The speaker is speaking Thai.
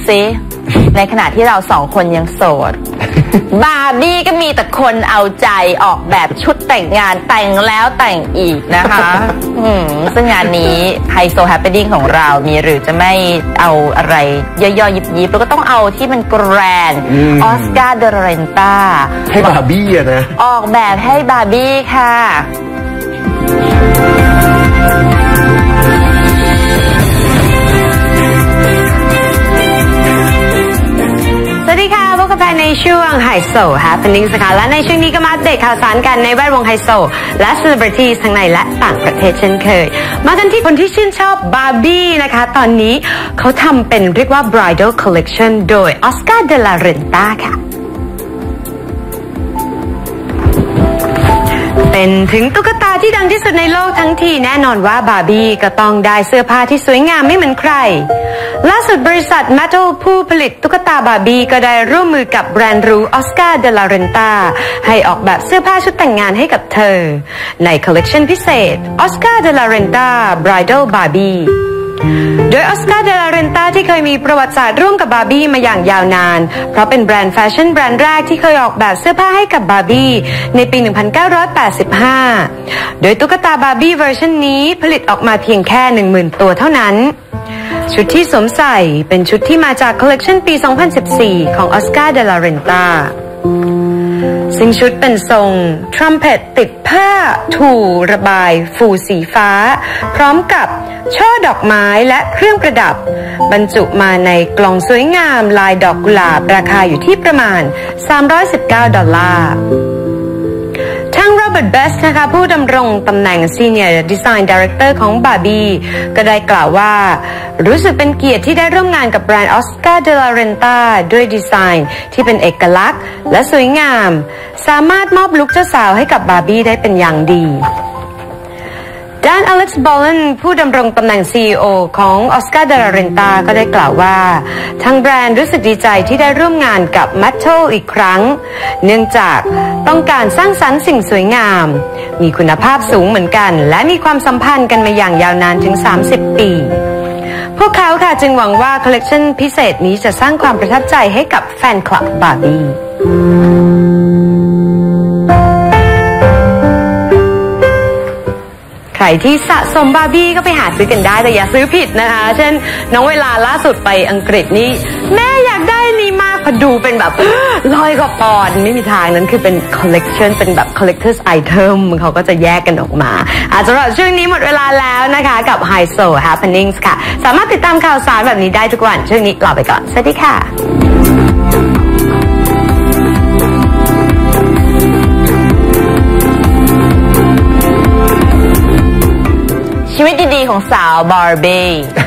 ซิในขณะที่เราสองคนยังโสดบาร์บี้ก็มีแต่คนเอาใจออกแบบชุดแต่งงานแต่งแล้วแต่งอีกนะคะซึ่งงานนี้ไฮโซแฮปปี้ดิ้งของเรามีหรือจะไม่เอาอะไรย่อยๆยิบๆแล้วก็ต้องเอาที่มันแกรนด์ออสการ์เดลาเรนต้าให้บาร์บี้นะออกแบบให้บาร์บี้ค่ะสวัสดีค่ะพบกับแฟนในช่วงไฮโซ Happenings นะคะและในช่วงนี้ก็มาอัปเดตข่าวสารกันในแวดวงไฮโซและ Celebrities ทั้งในและต่างประเทศเช่นเคยมากันที่คนที่ชื่นชอบบาร์บี้นะคะตอนนี้เขาทำเป็นเรียกว่า Bridal Collection โดย Oscar de la Renta ค่ะเป็นถึงตุ๊กตาที่ดังที่สุดในโลกทั้งทีแน่นอนว่าบาร์บี้ก็ต้องได้เสื้อผ้าที่สวยงามไม่เหมือนใครล่าสุดบริษัท Mattel ผู้ผลิตตุ๊กตาบาร์บี้ก็ได้ร่วมมือกับแบรนด์หรู Oscar de la Renta ให้ออกแบบเสื้อผ้าชุดแต่งงานให้กับเธอในคอลเลกชันพิเศษ Oscar de la Renta Bridal Barbieโดย Oscar de la Renta ที่เคยมีประวัติศาสตร์ร่วมกับบาร์บี้มาอย่างยาวนานเพราะเป็นแบรนด์แฟชั่นแบรนด์แรกที่เคยออกแบบเสื้อผ้าให้กับบาร์บี้ในปี 1985 โดยตุ๊กตาบาร์บี้เวอร์ชันนี้ผลิตออกมาเพียงแค่ 10,000 ตัวเท่านั้นชุดที่สวมใส่เป็นชุดที่มาจากคอลเลกชันปี 2014 ของ Oscar de la Renta ซึ่งชุดเป็นทรงทรัมเป็ตติดผ้าถูระบายฟูสีฟ้าพร้อมกับช่อดอกไม้และเครื่องประดับบรรจุมาในกล่องสวยงามลายดอกกุหลาบราคาอยู่ที่ประมาณ$319ทางโรเบิร์ต เบสนะคะผู้ดำรงตำแหน่ง Senior Design Director ของบาร์บี้ก็ได้กล่าวว่ารู้สึกเป็นเกียรติที่ได้ร่วมงานกับแบรนด์ Oscar de la Renta ด้วยดีไซน์ที่เป็นเอกลักษณ์และสวยงามสามารถมอบลุคเจ้าสาวให้กับบาร์บี้ได้เป็นอย่างดีด้านอเล็กซ์ บอลเลนผู้ดำรงตำแหน่ง CEO ของ Oscar de la Renta ก็ได้กล่าวว่าทางแบรนด์รู้สึกดีใจที่ได้ร่วมงานกับ Mattel อีกครั้งเนื่องจากต้องการสร้างสรรค์สิ่งสวยงามมีคุณภาพสูงเหมือนกันและมีความสัมพันธ์กันมาอย่างยาวนานถึง30 ปีพวกเขาค่ะจึงหวังว่าคอลเลกชันพิเศษนี้จะสร้างความประทับใจให้กับแฟนคลับบาร์บี้ใครที่สะสมบาร์บี้ก็ไปหาซื้อกันได้แต่อย่าซื้อผิดนะคะเช่นน้องเวลาล่าสุดไปอังกฤษนี่แม่อยากได้นี่มากพอดูเป็นแบบ100 กว่าปอนด์ไม่มีทางนั้นคือเป็นคอลเลกชันเป็นแบบ collector's item เขาก็จะแยกกันออกมาสำหรับช่วงนี้หมดเวลาแล้วนะคะกับ High-So Happenings ค่ะสามารถติดตามข่าวสารแบบนี้ได้ทุกวันช่วงนี้ลาไปก่อนสวัสดีค่ะชีวิตดีๆของสาวบาร์บี้